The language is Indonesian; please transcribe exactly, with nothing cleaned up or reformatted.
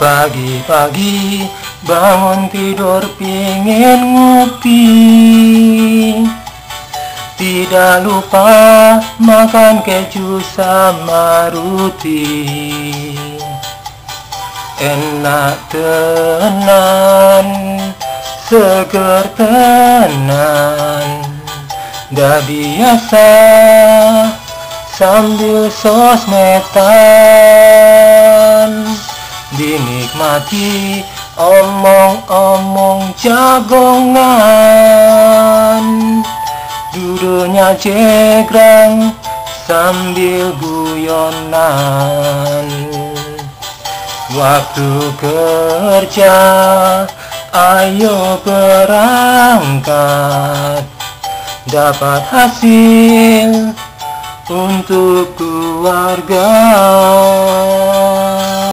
Pagi-pagi bangun tidur pingin ngopi, tidak lupa makan keju sama roti. Enak tenan, seger tenan, dah biasa sambil sosmedan. Dinikmati omong-omong jagongan, duduknya cegrang sambil guyonan. Waktu kerja ayo berangkat, dapat hasil untuk keluarga.